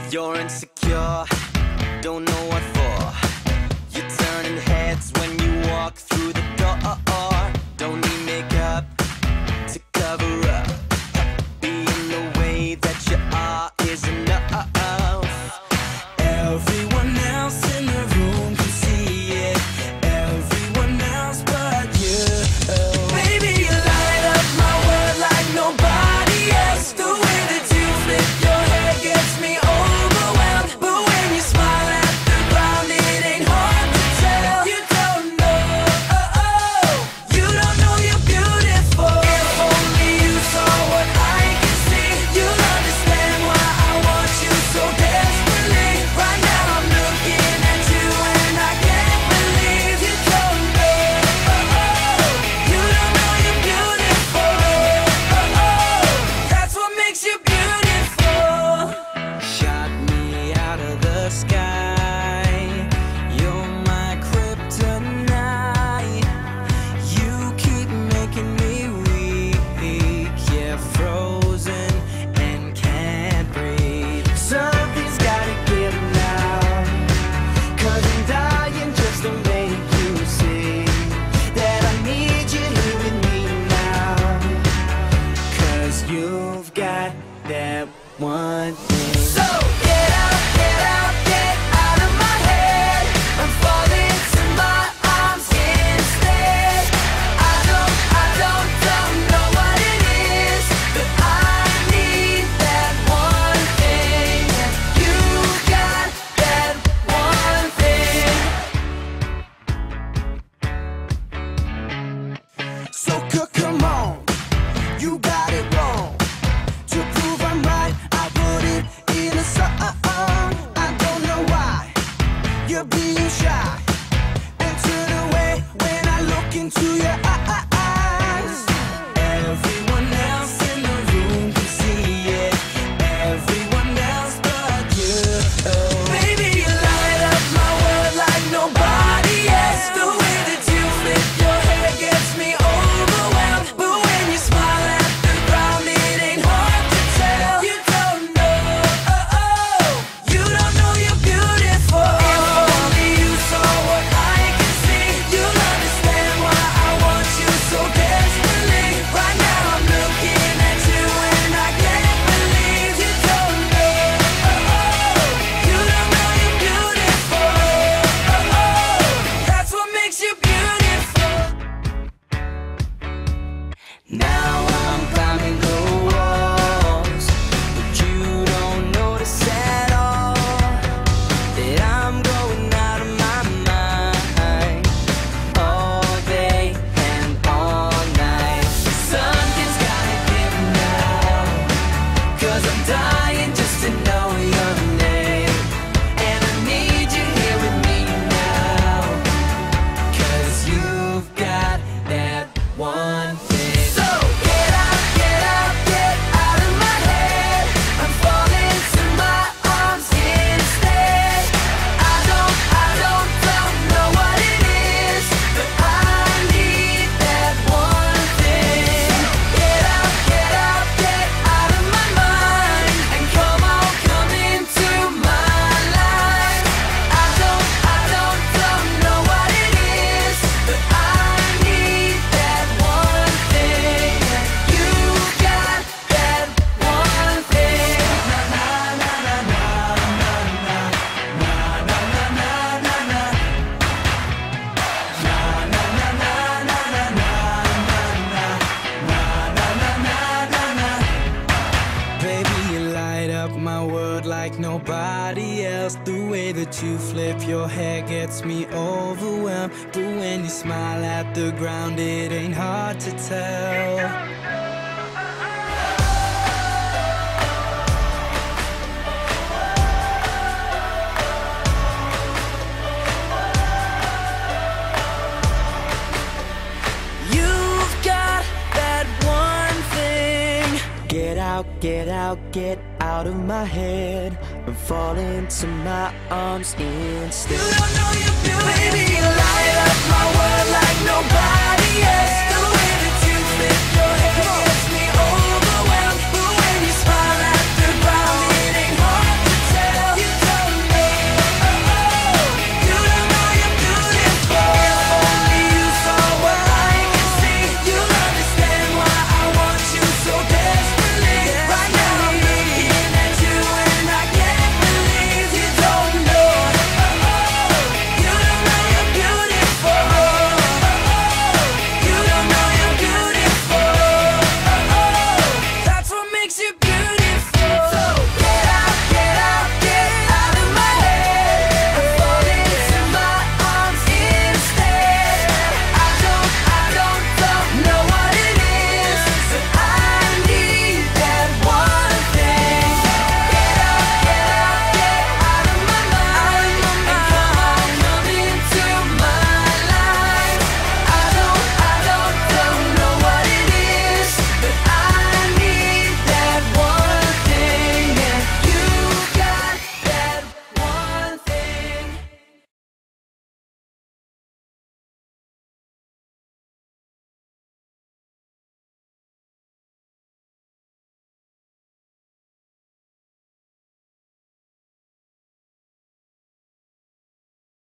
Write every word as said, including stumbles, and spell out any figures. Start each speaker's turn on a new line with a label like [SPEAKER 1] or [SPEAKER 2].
[SPEAKER 1] You're insecure, don't know what for. You're turning heads when you walk through the door. Don't need makeup to cover up. Being the way that you are is enough. Everyone else in the room can see it. Everyone else but you. Baby, you light up my world like nobody else. The way that you flip your hair gets me overwhelmed. But when you smile at the ground, it ain't hard to tell. You don't know, oh, oh. You don't know you're beautiful. If only you saw what I can see, you'll understand why I want you so desperately. Right now I'm looking at you and I can't believe you don't know, oh, oh. You don't know you're beautiful, oh, oh. That's what makes you beautiful. Shot me out of the sky. You're my kryptonite. You keep making me weak. Yeah, frozen and can't breathe. Something's gotta give now, 'cause I'm dying just to make you see that I need you here with me now. 'Cause you've got that one thing. So get out, get out, get out of my head. I'm falling to my arms instead. I don't, I don't, don't know what it is, but I need that one thing. You got that one thing. So c- come on, you got it wrong. To prove I'm right, I put it in a song. I don't know why you're being shy and turn away when I look into your eyes. Everyone else in the room can see it. Everyone else but you. Baby, you light up my world like nobody else. The way that you flip your hair gets me overwhelmed. But when you smile at the ground, it ain't hard to tell. You don't know, oh, oh. You don't know you're beautiful. If only you saw what I can see, you'll understand why I want you so desperately. Right now I'm looking at you and I can't believe you don't know, oh, oh. You don't know you're beautiful, oh, oh. That's what makes you beautiful. Now I'm climbing the walls, but you don't notice at all that I'm going out of my mind all day and all night. Something's gotta give now, 'cause I'm dying just to know your name. And I need you here with me now, 'cause you've got that one thing. So get out, get out, get out of my head. I'm falling to my arms instead. I don't, I don't, don't know what it is, but I need that one thing. Get out, get out, get out of my mind, and come on, come into my life. I don't, I don't, don't know what it is, but I need that one thing. You got that one thing. Na na na na na na na na na na na na. Na na na na na na na na na na na na. Baby, you light up my world like nobody else. The way that you flip your hair gets me overwhelmed. But when you smile at the ground, it ain't hard to tell. You've got that one thing. Get out, get out, get out of my head and fall into my arms instead. You don't know you're beautiful. Baby, you light up my world like nobody else.